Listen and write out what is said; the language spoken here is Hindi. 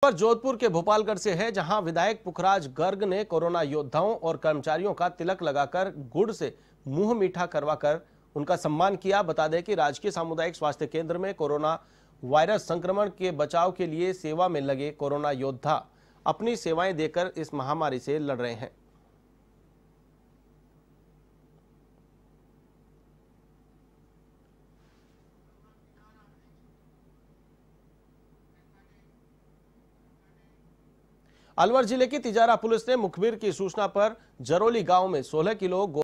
पर जोधपुर के भोपालगढ़ से है, जहां विधायक पुखराज गर्ग ने कोरोना योद्धाओं और कर्मचारियों का तिलक लगाकर गुड़ से मुंह मीठा करवाकर उनका सम्मान किया। बता दें कि राजकीय सामुदायिक स्वास्थ्य केंद्र में कोरोना वायरस संक्रमण के बचाव के लिए सेवा में लगे कोरोना योद्धा अपनी सेवाएं देकर इस महामारी से लड़ रहे हैं। अलवर जिले की तिजारा पुलिस ने मुखबिर की सूचना पर जरोली गांव में 16 किलो